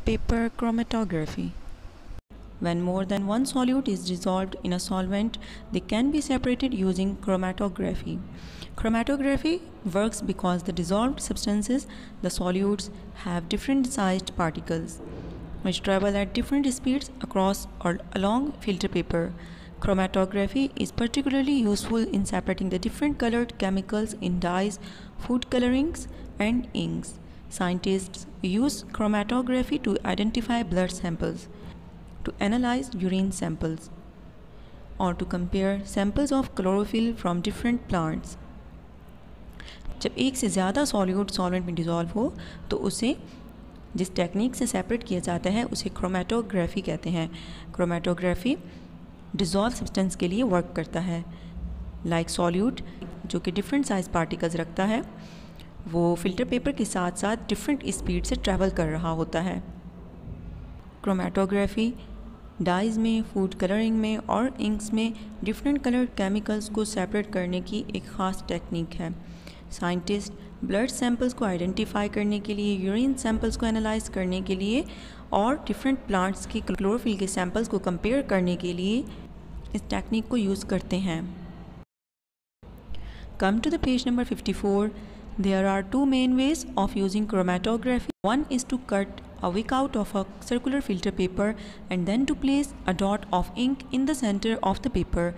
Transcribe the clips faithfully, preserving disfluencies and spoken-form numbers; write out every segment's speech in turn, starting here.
paper chromatography. When more than one solute is dissolved in a solvent, they can be separated using chromatography. Chromatography works because the dissolved substances, the solutes, have different sized particles which travel at different speeds across or along filter paper. Chromatography is particularly useful in separating the different colored chemicals in dyes, food colorings, and inks. Scientists use chromatography to identify blood samples, to analyze urine samples, or to compare samples of chlorophyll from different plants. जब एक से ज़्यादा solute solvent में dissolve हो तो उसे जिस technique से सेपरेट किया जाता है उसे क्रोमेटोग्राफी कहते हैं. क्रोमेटोग्राफी डिज़ोल्व सब्सटेंस के लिए वर्क करता है. लाइक सॉल्यूट जो कि डिफरेंट साइज पार्टिकल्स रखता है वो फिल्टर पेपर के साथ साथ डिफरेंट स्पीड से ट्रैवल कर रहा होता है. क्रोमेटोग्राफी डाइज़ में, फूड कलरिंग में और इंक्स में डिफरेंट कलर्ड केमिकल्स को सेपरेट करने की एक ख़ास टेक्निक है. साइंटिस्ट ब्लड सैंपल्स को आइडेंटिफाई करने के लिए, यूरिन सैंपल्स को एनालाइज करने के लिए और डिफरेंट प्लांट्स की क्लोरोफिल के सैंपल्स को कंपेयर करने के लिए इस टेक्निक को यूज़ करते हैं. Come to the page number fifty-four. There are two main ways of using chromatography. One is to cut a wick out of a circular filter paper and then to place a dot of ink in the center of the paper.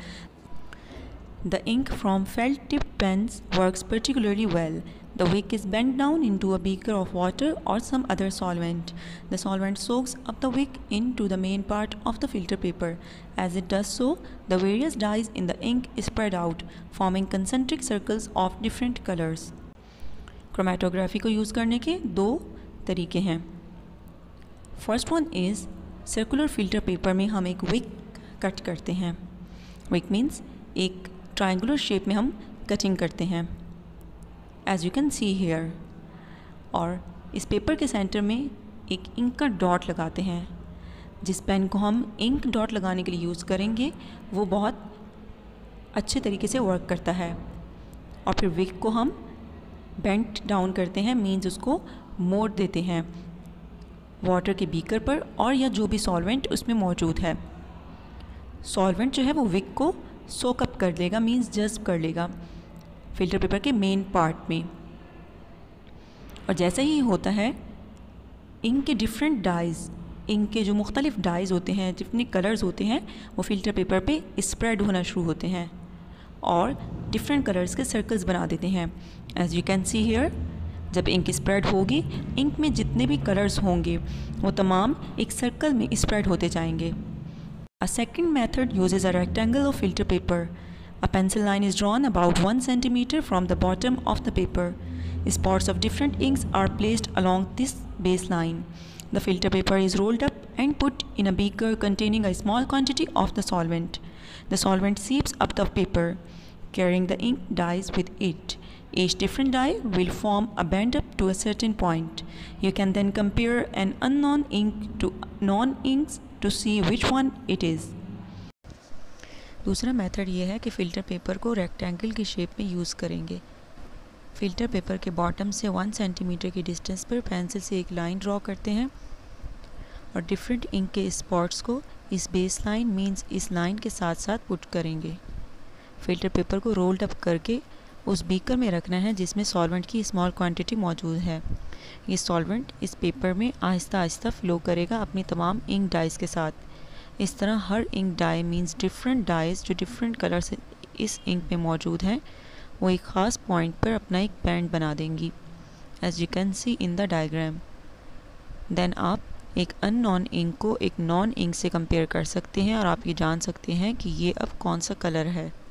The ink from felt tip pens works particularly well. The wick is bent down into a beaker of water or some other solvent. The solvent soaks up the wick into the main part of the filter paper. As it does so, the various dyes in the ink spread out, forming concentric circles of different colors. Chromatography को use करने के दो तरीके हैं. First one is circular filter paper में हम एक wick cut करते हैं. विक मीन्स एक ट्रायंगुलर शेप में हम कटिंग करते हैं as you can see here. और इस पेपर के सेंटर में एक इंक का डॉट लगाते हैं. जिस पेन को हम इंक डॉट लगाने के लिए यूज़ करेंगे वो बहुत अच्छे तरीके से वर्क करता है. और फिर विक को हम बेंट डाउन करते हैं, मीन्स उसको मोड़ देते हैं वाटर के बीकर पर और या जो भी सॉल्वेंट उसमें मौजूद है. सॉल्वेंट जो है वो विक को सोक अप कर लेगा, मीन्स जज्ब कर लेगा फिल्टर पेपर के मेन पार्ट में. और जैसे ही होता है इंक के डिफरेंट डाइज़, इंक के जो मुख्तलिफ डाइज़ होते हैं, जितने कलर्स होते हैं वो फिल्टर पेपर पे स्प्रेड होना शुरू होते हैं और डिफरेंट कलर्स के सर्कल्स बना देते हैं. As you can see here, जब इंक स्प्रेड होगी इंक में जितने भी कलर्स होंगे वो तमाम एक सर्कल में स्प्रेड होते जाएंगे. A second method uses a rectangle of filter paper. A pencil line is drawn about one centimeter from the bottom of the paper. Spots of different inks are placed along this baseline. The filter paper is rolled up and put in a beaker containing a small quantity of the solvent. The solvent seeps up the paper, carrying the ink dyes with it. Each different dye will form a band up to a certain point. You can then compare an unknown ink to known inks to see which one it is. दूसरा method ये है कि filter paper को rectangle की shape में use करेंगे. Filter paper के bottom से वन सेंटीमीटर की डिस्टेंस पर पेंसिल से एक लाइन ड्रॉ करते हैं और डिफरेंट इंक के स्पॉट्स को इस बेस लाइन मीन्स इस लाइन के साथ साथ पुट करेंगे. फ़िल्टर पेपर को रोल्ड अप करके उस बीकर में रखना है जिसमें सॉल्वेंट की स्मॉल क्वांटिटी मौजूद है. ये सॉल्वेंट इस पेपर में आहिस्ता आहिस्ता फ्लो करेगा अपनी तमाम इंक डाइज़ के साथ. इस तरह हर ink dye means different dyes जो डिफरेंट कलर से इस इंक में मौजूद हैं वो एक ख़ास पॉइंट पर अपना एक बैंड बना देंगी, as you can see in the diagram. Then आप एक अननोन इंक को एक नॉन इंक से कंपेयर कर सकते हैं और आप ये जान सकते हैं कि ये अब कौन सा कलर है.